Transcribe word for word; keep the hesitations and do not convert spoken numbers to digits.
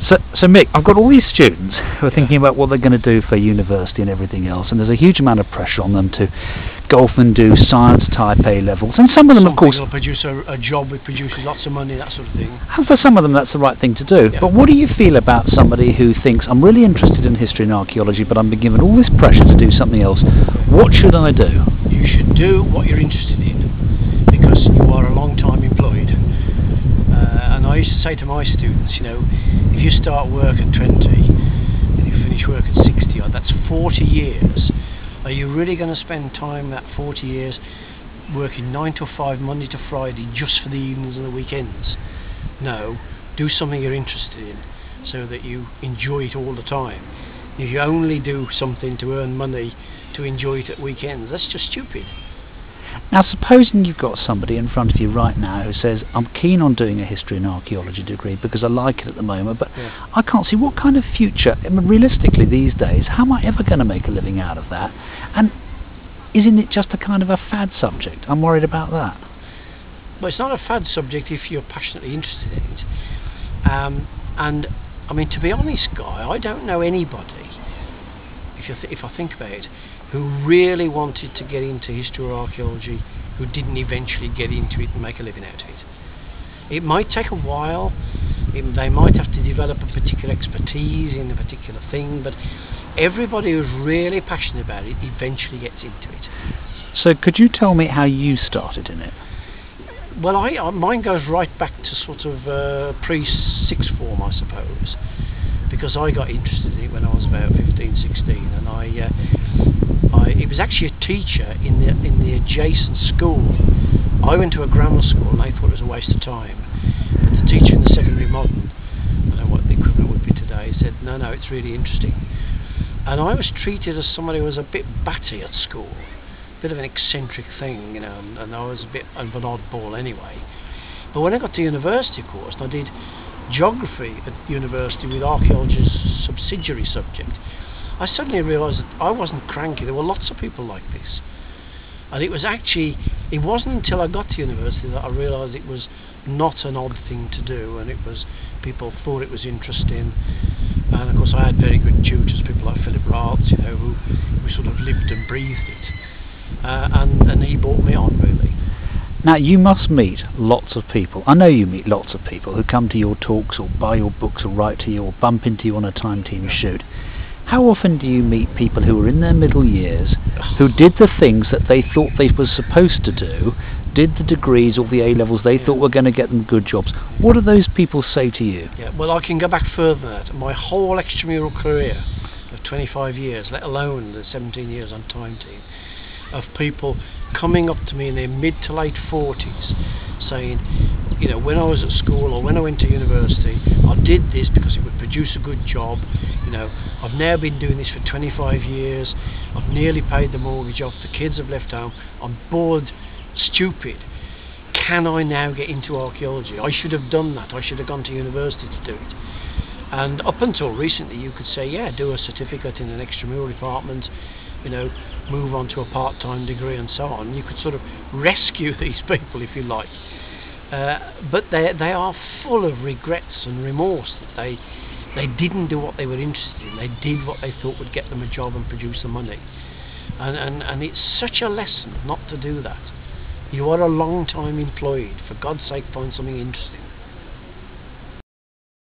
So, so Mick, I've got all these students who are yeah. thinking about what they're going to do for university and everything else, and there's a huge amount of pressure on them to go off and do science type A levels, and some of them, Something of course, will produce a, a job that produces lots of money, that sort of thing. And for some of them, that's the right thing to do. Yeah. But what do you feel about somebody who thinks, I'm really interested in history and archaeology, but I'm being given all this pressure to do something else? What should I do? You should do what you're interested in, because you are a long time employed. Uh, and I used to say to my students, you know, if you start work at twenty and you finish work at sixty, that's forty years. Are you really going to spend time that forty years working nine to five, Monday to Friday, just for the evenings and the weekends? No, do something you're interested in so that you enjoy it all the time. If you only do something to earn money to enjoy it at weekends, that's just stupid. Now, supposing you've got somebody in front of you right now who says, I'm keen on doing a history and archaeology degree because I like it at the moment, but yeah. I can't see what kind of future, I mean, realistically these days, how am I ever going to make a living out of that? And isn't it just a kind of a fad subject? I'm worried about that. Well, it's not a fad subject if you're passionately interested in it. Um, and, I mean, to be honest, Guy, I don't know anybody, if, you th if I think about it, who really wanted to get into history or archaeology, who didn't eventually get into it and make a living out of it. It might take a while, it, they might have to develop a particular expertise in a particular thing, but everybody who's really passionate about it eventually gets into it. So could you tell me how you started in it? Well, I, uh, mine goes right back to sort of uh, pre-sixth form, I suppose, because I got interested in it when I was about fifteen, sixteen, and I, uh, I it was actually a teacher in the in the adjacent school. I went to a grammar school and I thought it was a waste of time, but the teacher in the secondary modern, I don't know what the equivalent would be today, said, no, no, it's really interesting. And I was treated as somebody who was a bit batty at school, a bit of an eccentric thing, you know, and, and I was a bit of an oddball anyway. But when I got to university, of course, and I did geography at university with archaeology's subsidiary subject, I suddenly realised that I wasn't cranky. There were lots of people like this, and it was actually it wasn't until I got to university that I realised it was not an odd thing to do, and it was people thought it was interesting. And of course I had very good tutors, people like Philip Raths, you know, who, who sort of lived and breathed it, uh, and, and he brought me on, really. Now, you must meet lots of people, I know you meet lots of people who come to your talks or buy your books or write to you or bump into you on a Time Team shoot. How often do you meet people who are in their middle years, who did the things that they thought they were supposed to do, did the degrees or the A-levels they yeah. thought were going to get them good jobs? What do those people say to you? Yeah, well, I can go back further than that. My whole extramural career of twenty-five years, let alone the seventeen years on Time Team, of people coming up to me in their mid to late forties saying, you know, when I was at school or when I went to university, I did this because it would produce a good job. You know, I've now been doing this for twenty-five years, I've nearly paid the mortgage off, the kids have left home, I'm bored, stupid. Can I now get into archaeology? I should have done that, I should have gone to university to do it. And up until recently you could say, yeah, do a certificate in an extramural department, you know, move on to a part-time degree and so on. You could sort of rescue these people if you like. Uh, but they they are full of regrets and remorse that they they didn't do what they were interested in. They did what they thought would get them a job and produce the money. And, and, and it's such a lesson not to do that. You are a long time employed. For God's sake, find something interesting.